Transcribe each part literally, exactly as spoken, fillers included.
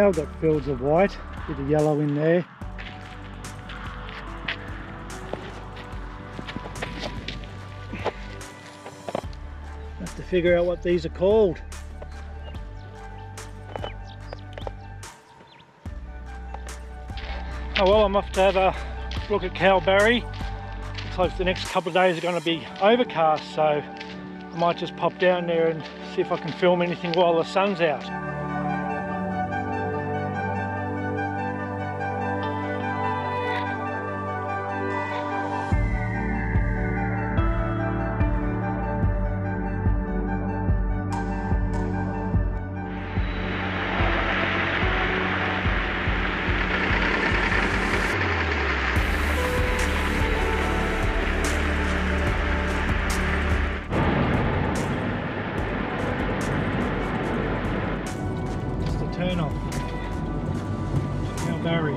I've got fields of white, bit of yellow in there. Have to figure out what these are called. Oh well, I'm off to have a look at Kalbarri. Looks like the next couple of days are going to be overcast, so I might just pop down there and see if I can film anything while the sun's out. Turn off Kalbarri.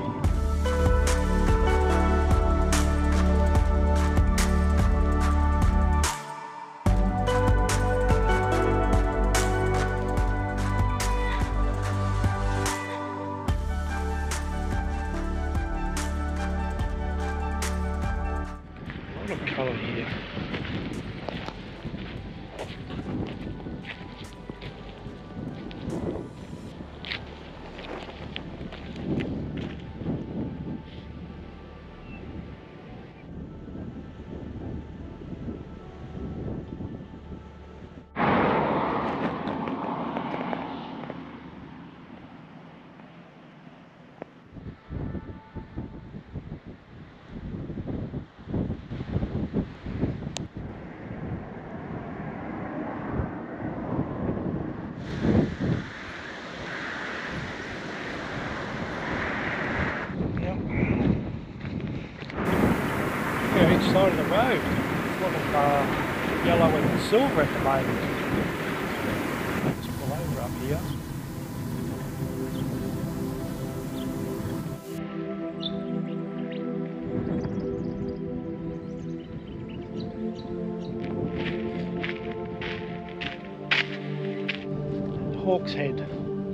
A lot of colour here. Each side of the road. There's a lot of uh, yellow and silver at the moment. Let's pull over up here. Hawk's Head.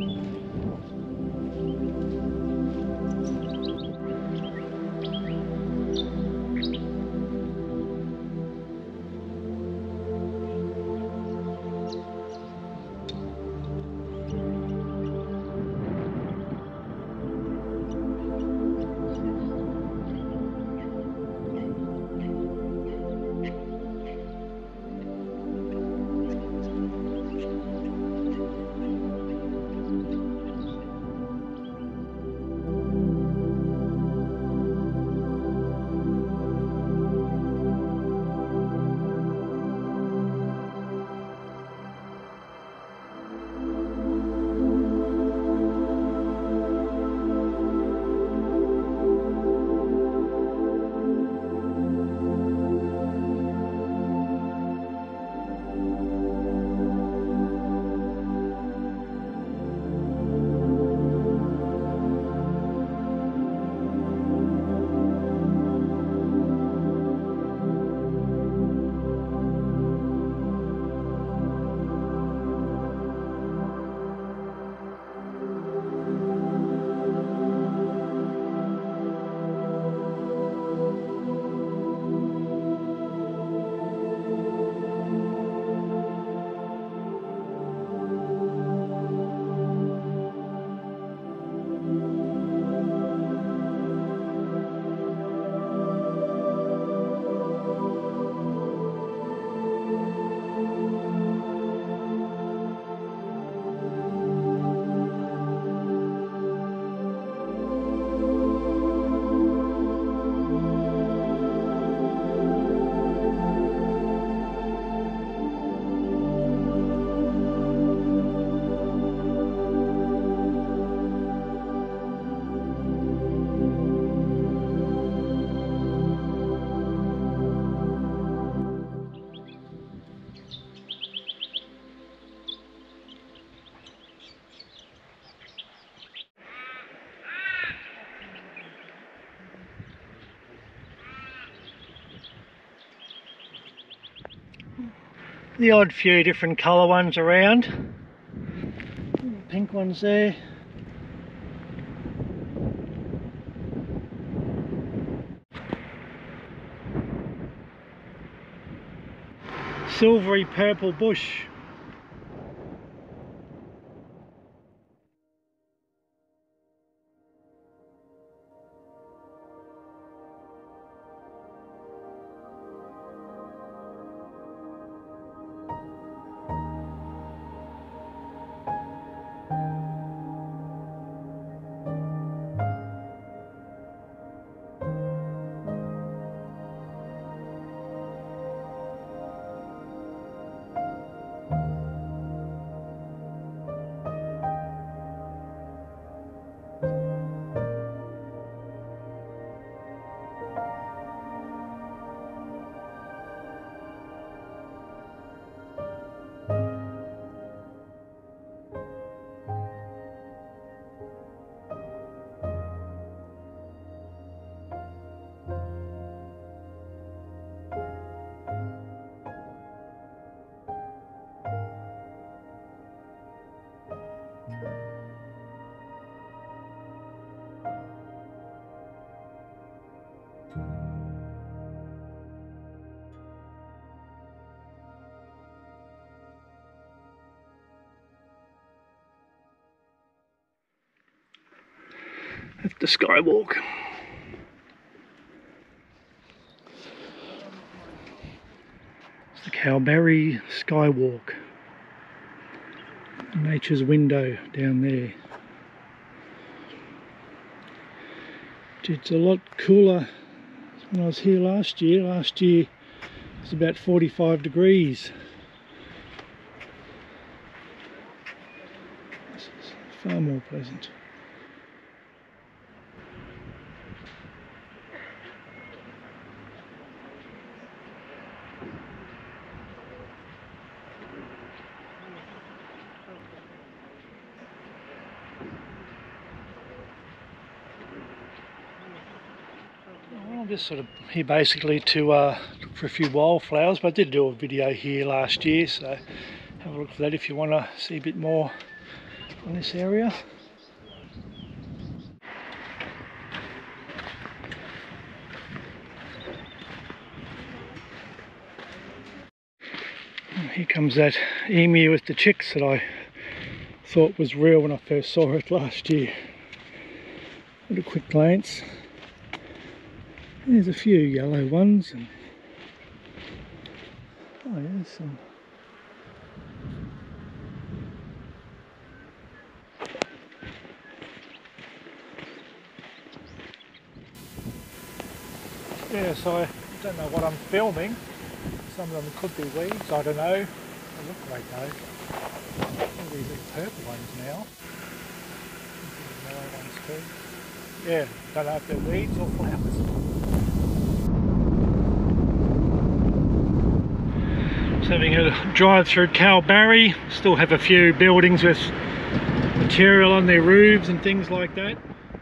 The odd few different colour ones around. Pink ones there. silvery purple bush. That's the skywalk. It's the Kalbarri Skywalk. Nature's window down there. It's a lot cooler when I was here last year. Last year it was about forty-five degrees. This is far more pleasant. I'm just sort of here basically to uh, look for a few wildflowers, but I did do a video here last year, so have a look for that if you want to see a bit more on this area. Here comes that emu with the chicks that I thought was real when I first saw it last year. At a quick glance, there's a few yellow ones, and oh, there's some. Yeah, so I don't know what I'm filming. Some of them could be weeds, I don't know. They look great though. All these little purple ones now. Yellow ones too. Yeah, don't know if they're weeds or flowers. Just having a drive through Kalbarri. Still have a few buildings with material on their roofs and things like that.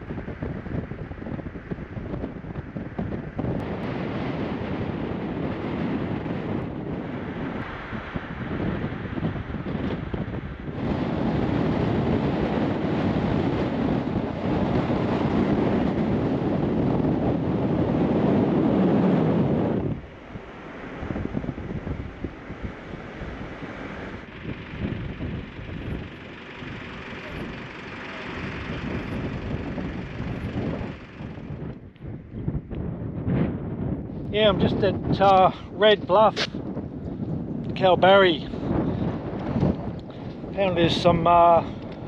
Yeah, I'm just at uh, Red Bluff, Kalbarri. Apparently there's some uh,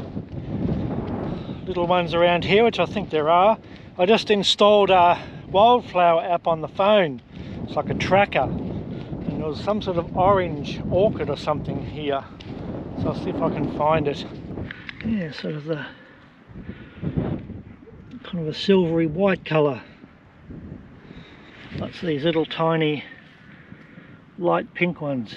little ones around here, which I think there are. I just installed a wildflower app on the phone. It's like a tracker. And there was some sort of orange orchid or something here. So I'll see if I can find it. Yeah, sort of the kind of a silvery white colour. That's these little tiny light pink ones.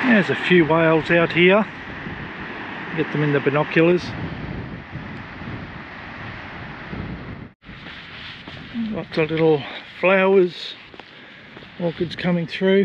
There's a few whales out here. Get them in the binoculars. Lots of little flowers, orchids coming through.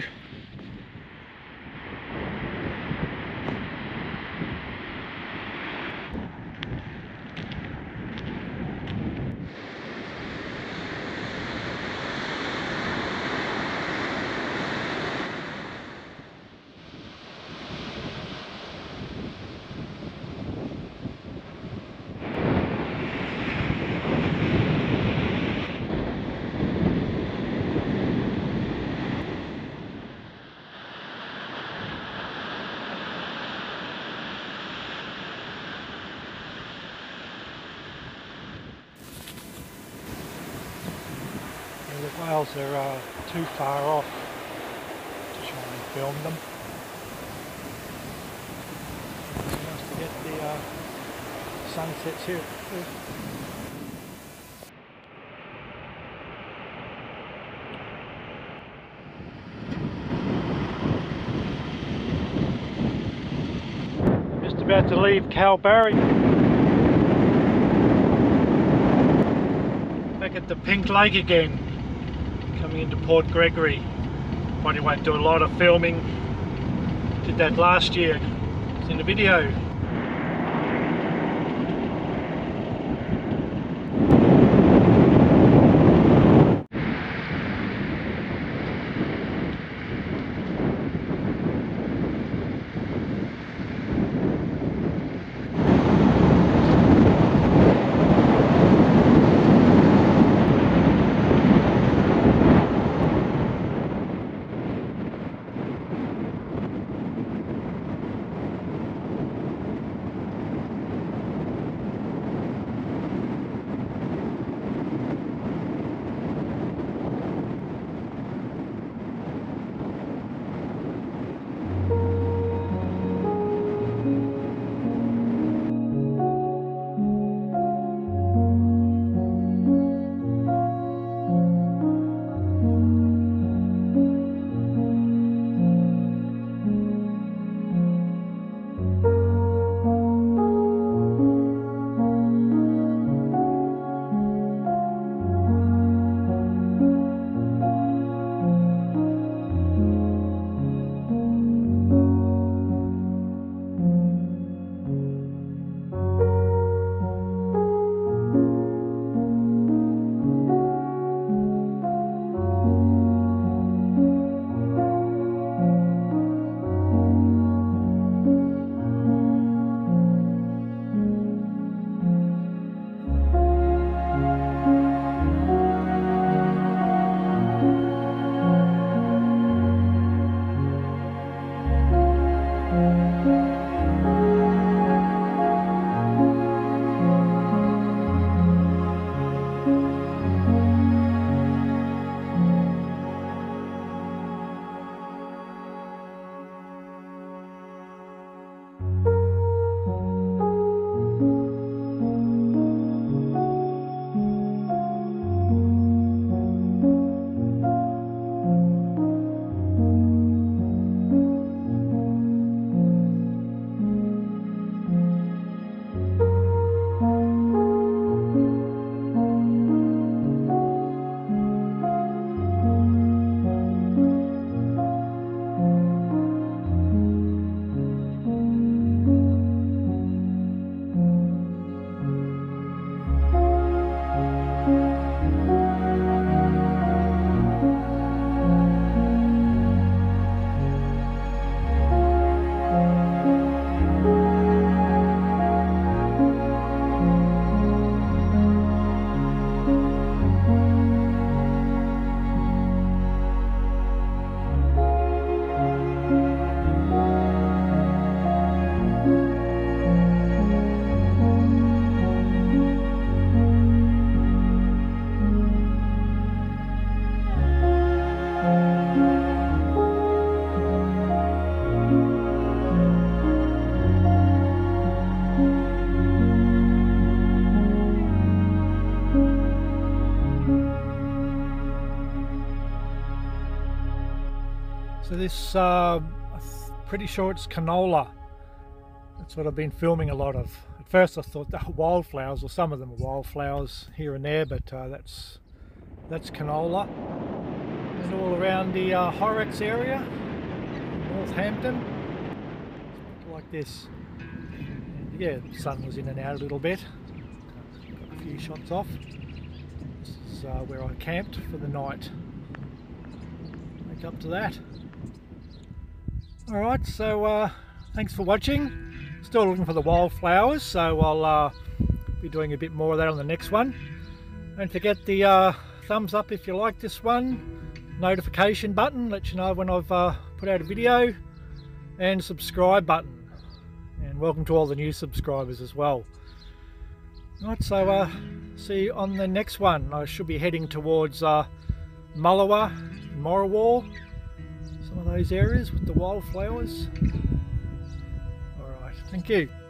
The whales are uh, too far off to try and film them. It's nice to get the uh, sunsets here. Just about to leave Kalbarri. Back at the Pink Lake again. Coming into Port Gregory. Probably won't do a lot of filming. Did that last year. It's in the video. So this, uh, pretty sure it's canola. That's what I've been filming a lot of. At first I thought they were wildflowers, or some of them are wildflowers here and there, but uh, that's that's canola. And all around the uh, Horrocks area, Northampton, like this. And yeah, the sun was in and out a little bit. Got a few shots off. This is uh, where I camped for the night. Wake up to that. Alright, so uh, thanks for watching. Still looking for the wildflowers, so I'll uh, be doing a bit more of that on the next one. Don't forget the uh, thumbs up if you like this one, notification button, let you know when I've uh, put out a video, and subscribe button. And welcome to all the new subscribers as well. Alright, so uh, see you on the next one. I should be heading towards uh, Mullewa, Morawar, some of those areas with the wildflowers. Alright, thank you.